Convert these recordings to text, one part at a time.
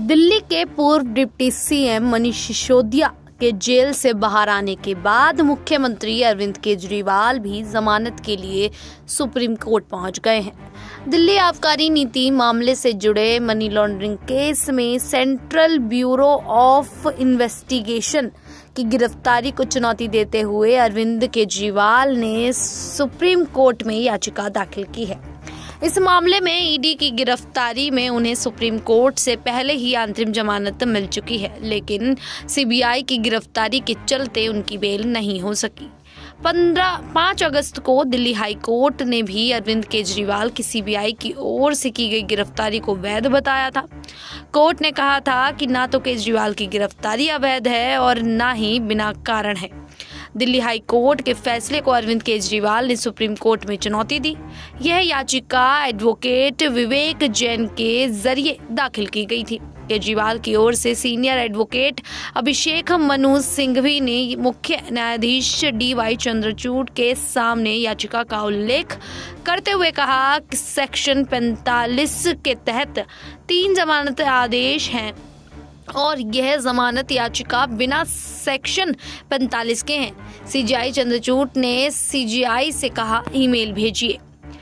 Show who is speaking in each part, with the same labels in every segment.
Speaker 1: दिल्ली के पूर्व deputy CM Manish Sisodia के जेल से बाहर आने के बाद मुख्यमंत्री अरविंद केजरीवाल भी जमानत के लिए सुप्रीम कोर्ट पहुंच गए हैं। दिल्ली आबकारी नीति मामले से जुड़े मनी लॉन्ड्रिंग केस में सेंट्रल ब्यूरो ऑफ इन्वेस्टिगेशन की गिरफ्तारी को चुनौती देते हुए अरविंद केजरीवाल ने सुप्रीम कोर्ट में याचिका दाखिल की है। इस मामले में ईडी की गिरफ्तारी में उन्हें सुप्रीम कोर्ट से पहले ही अंतरिम जमानत मिल चुकी है, लेकिन सीबीआई की गिरफ्तारी के चलते उनकी बेल नहीं हो सकी। 5 अगस्त को दिल्ली हाई कोर्ट ने भी अरविंद केजरीवाल की सीबीआई की ओर से की गई गिरफ्तारी को वैध बताया था। कोर्ट ने कहा था कि ना तो केजरीवाल की गिरफ्तारी अवैध है और ना ही बिना कारण है। दिल्ली हाई कोर्ट के फैसले को अरविंद केजरीवाल ने सुप्रीम कोर्ट में चुनौती दी। यह याचिका एडवोकेट विवेक जैन के जरिए दाखिल की गई थी। केजरीवाल की ओर से सीनियर एडवोकेट अभिषेक मनु सिंघवी ने मुख्य न्यायाधीश DY चंद्रचूड़ के सामने याचिका का उल्लेख करते हुए कहा कि सेक्शन 45 के तहत 3 जमानत आदेश हैं और यह जमानत याचिका बिना सेक्शन 45 के हैं। CJI चंद्रचूड़ ने CJI से कहा ईमेल भेजिए।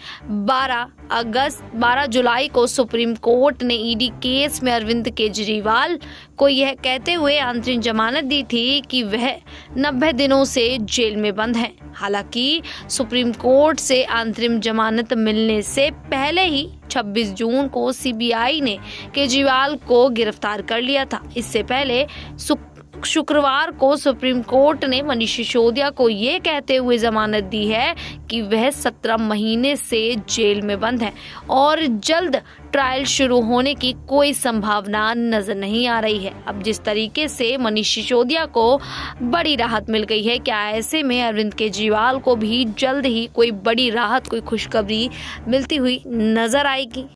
Speaker 1: 12 जुलाई को सुप्रीम कोर्ट ने ईडी केस में अरविंद केजरीवाल को यह कहते हुए अंतरिम जमानत दी थी कि वह 90 दिनों से जेल में बंद हैं। हालांकि सुप्रीम कोर्ट से अंतरिम जमानत मिलने से पहले ही 26 जून को सीबीआई ने केजरीवाल को गिरफ्तार कर लिया था। इससे पहले शुक्रवार को सुप्रीम कोर्ट ने मनीष सिसोदिया को ये कहते हुए जमानत दी है कि वह 17 महीने से जेल में बंद है और जल्द ट्रायल शुरू होने की कोई संभावना नजर नहीं आ रही है। अब जिस तरीके से मनीष सिसोदिया को बड़ी राहत मिल गई है, क्या ऐसे में अरविंद केजरीवाल को भी जल्द ही कोई बड़ी राहत, कोई खुशखबरी मिलती हुई नजर आएगी?